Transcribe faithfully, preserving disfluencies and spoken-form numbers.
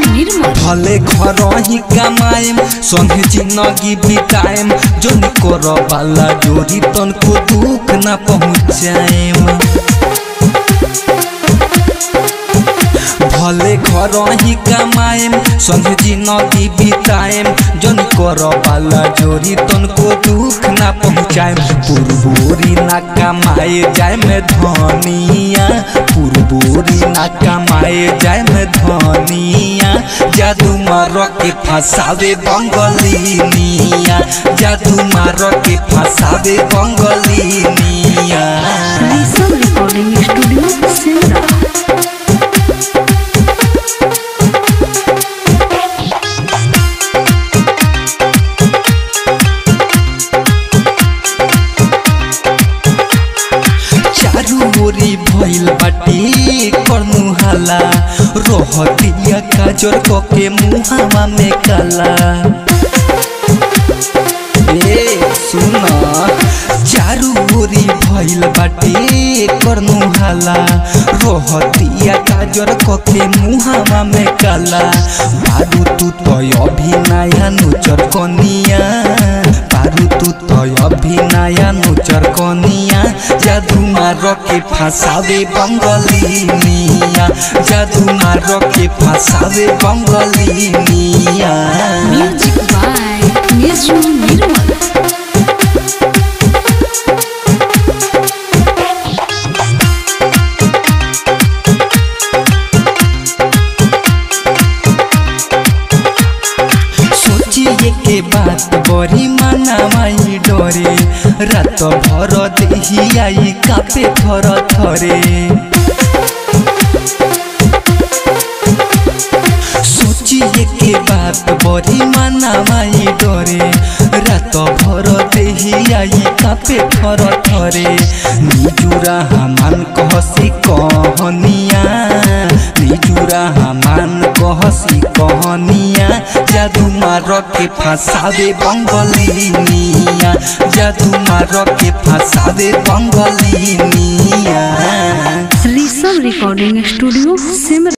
निर्मल भले घर ही कमाएम संगे जिंदगी बिताएम जोन कर वाला जोरी तन को दुख ना पहुँचाएम। भले घर ही कमाएम संगे जिंदगी बिताएम जोन कर वाला जोरी तन को दुख ना पहुँचाएम। पुरबोरी ना कमाए जाए में धनिया पुरबोरी ना कमाए जाए में धनिया जादू मार के फसावे बंगलिनिया जादू मार के फसावे बंगलिनिया। Rishabh recording studio Simra. मोरी भइल बाटी करनु हाला रोहतिया काजर के मुहावा में काला। ए सुना चारू मोरी भइल बाटी करनु हाला रोहतिया काजर के मुहावा में काला। बारू तू तो अभी नया नुचर कनिया बारू तू तो अभी नया नुचर कनिया जादू मार के फसावे बंगलिनिया जादू मार के फसावे बंगलिनिया। म्यूजिक बाय निजू निर्मल। सोचिए के बात बड़ी माना माई डरे रात भर देही आई कापे थर थरे। सोचिए के बात बड़ी माना माई डरे रात भर देही आई कापे थर थरे। निजुरा हमान कहसी कहनिया निजुरा हमान कहसी कहनिया जादू मार के फसावे बंगलिनिया जादू मार के फसावे बंगलिनिया। Rishabh recording studio Simra.